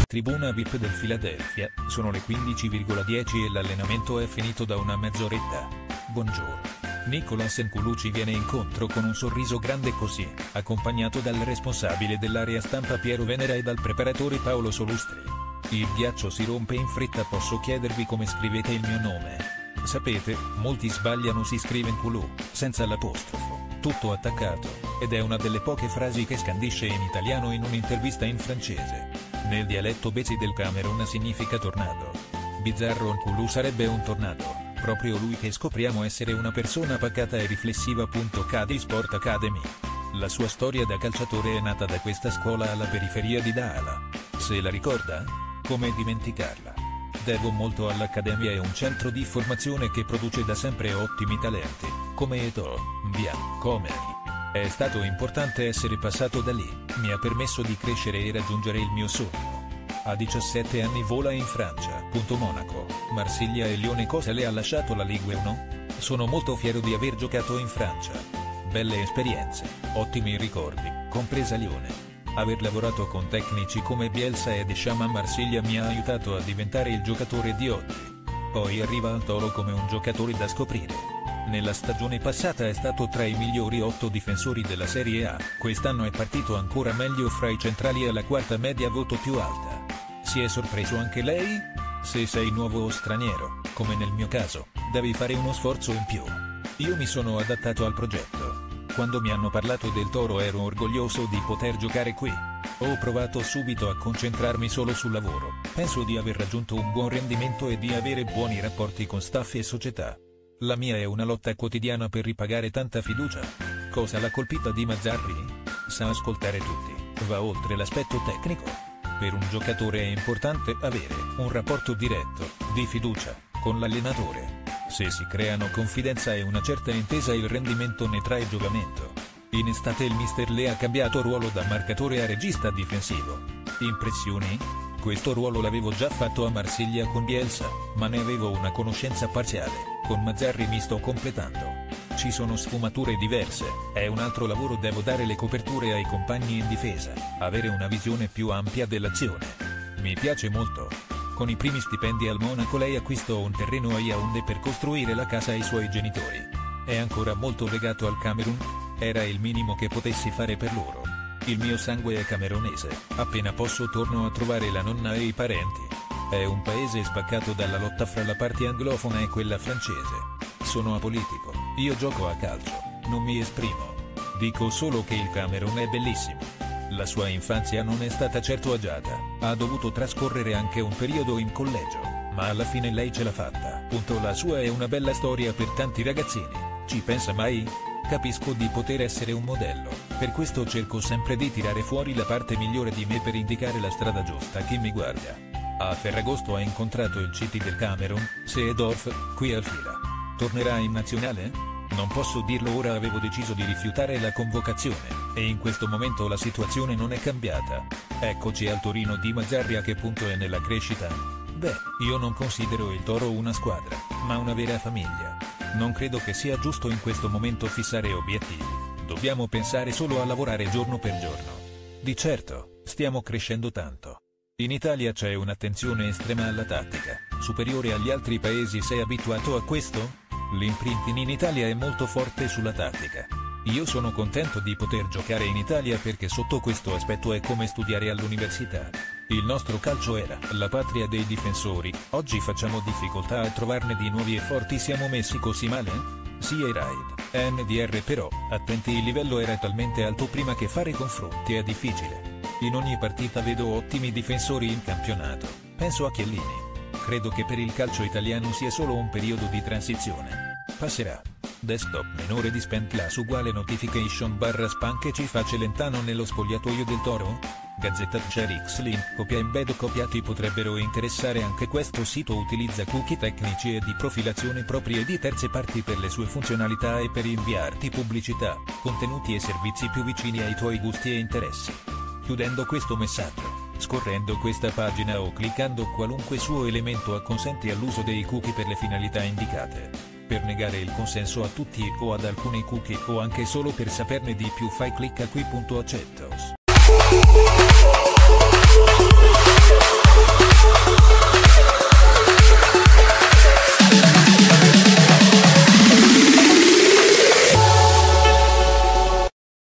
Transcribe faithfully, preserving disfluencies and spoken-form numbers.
tribuna V I P del Philadelphia, sono le quindici e dieci e l'allenamento è finito da una mezz'oretta. Buongiorno. Nicolas N'Koulou ci viene incontro con un sorriso grande così, accompagnato dal responsabile dell'area stampa Piero Venera e dal preparatore Paolo Solustri. Il ghiaccio si rompe in fretta. Posso chiedervi come scrivete il mio nome? Sapete, molti sbagliano, si scrive N'Koulou, senza l'apostrofo, tutto attaccato, ed è una delle poche frasi che scandisce in italiano in un'intervista in francese. Nel dialetto besi del Camerun significa tornado. Bizzarro N'Koulou sarebbe un tornado. Proprio lui che scopriamo essere una persona pacata e riflessiva. Cadi Sport Academy. La sua storia da calciatore è nata da questa scuola alla periferia di Daala. Se la ricorda? Come dimenticarla? Devo molto all'Accademia, è un centro di formazione che produce da sempre ottimi talenti, come Eto'o, Mbia, Komeni. È stato importante essere passato da lì, mi ha permesso di crescere e raggiungere il mio sogno. A diciassette anni vola in Francia, Monaco, Marsiglia e Lione. Cosa le ha lasciato la Ligue uno? Sono molto fiero di aver giocato in Francia. Belle esperienze, ottimi ricordi, compresa Lione. Aver lavorato con tecnici come Bielsa e Deschamps a Marsiglia mi ha aiutato a diventare il giocatore di oggi. Poi arriva al Toro come un giocatore da scoprire. Nella stagione passata è stato tra i migliori otto difensori della Serie A, quest'anno è partito ancora meglio fra i centrali alla quarta media voto più alta. Si è sorpreso anche lei? Se sei nuovo o straniero, come nel mio caso, devi fare uno sforzo in più. Io mi sono adattato al progetto. Quando mi hanno parlato del Toro ero orgoglioso di poter giocare qui. Ho provato subito a concentrarmi solo sul lavoro. Penso di aver raggiunto un buon rendimento e di avere buoni rapporti con staff e società. La mia è una lotta quotidiana per ripagare tanta fiducia. Cosa l'ha colpita di Mazzarri? Sa ascoltare tutti, va oltre l'aspetto tecnico. Per un giocatore è importante avere un rapporto diretto, di fiducia, con l'allenatore. Se si creano confidenza e una certa intesa il rendimento ne trae giovamento. In estate il mister le ha cambiato ruolo da marcatore a regista difensivo. Impressioni? Questo ruolo l'avevo già fatto a Marsiglia con Bielsa, ma ne avevo una conoscenza parziale. Con Mazzarri mi sto completando. Ci sono sfumature diverse, è un altro lavoro, devo dare le coperture ai compagni in difesa, avere una visione più ampia dell'azione. Mi piace molto. Con i primi stipendi al Monaco lei acquistò un terreno a Yaoundé per costruire la casa ai suoi genitori. È ancora molto legato al Camerun? Era il minimo che potessi fare per loro. Il mio sangue è camerunese, appena posso torno a trovare la nonna e i parenti. È un paese spaccato dalla lotta fra la parte anglofona e quella francese. Sono apolitico, io gioco a calcio, non mi esprimo. Dico solo che il Camerun è bellissimo. La sua infanzia non è stata certo agiata, ha dovuto trascorrere anche un periodo in collegio, ma alla fine lei ce l'ha fatta. Punto. La sua è una bella storia per tanti ragazzini. Ci pensa mai? Capisco di poter essere un modello, per questo cerco sempre di tirare fuori la parte migliore di me per indicare la strada giusta a chi mi guarda. A Ferragosto ha incontrato il C T del Camerun, Seedorf, qui al Fila. Tornerà in nazionale? Non posso dirlo ora, avevo deciso di rifiutare la convocazione, e in questo momento la situazione non è cambiata. Eccoci al Torino di Mazzarri. A che punto è nella crescita? Beh, io non considero il Toro una squadra, ma una vera famiglia. Non credo che sia giusto in questo momento fissare obiettivi. Dobbiamo pensare solo a lavorare giorno per giorno. Di certo, stiamo crescendo tanto. In Italia c'è un'attenzione estrema alla tattica, superiore agli altri paesi. Sei abituato a questo? L'imprinting in Italia è molto forte sulla tattica. Io sono contento di poter giocare in Italia perché sotto questo aspetto è come studiare all'università. Il nostro calcio era la patria dei difensori, oggi facciamo difficoltà a trovarne di nuovi e forti. Siamo messi così male? Sì, e Raid, N D R però, attenti, il livello era talmente alto prima che fare confronti è difficile. In ogni partita vedo ottimi difensori in campionato, penso a Chiellini. Credo che per il calcio italiano sia solo un periodo di transizione. Passerà. Desktop minore di spam class uguale notification barra spam che ci fa Celentano nello spogliatoio del Toro? Gazzetta Share X link copia embed copiati potrebbero interessare anche questo sito. Utilizza cookie tecnici e di profilazione proprie di terze parti per le sue funzionalità e per inviarti pubblicità, contenuti e servizi più vicini ai tuoi gusti e interessi. Chiudendo questo messaggio, scorrendo questa pagina o cliccando qualunque suo elemento acconsenti all'uso dei cookie per le finalità indicate. Per negare il consenso a tutti o ad alcuni cookie o anche solo per saperne di più fai clicca qui. Accettos.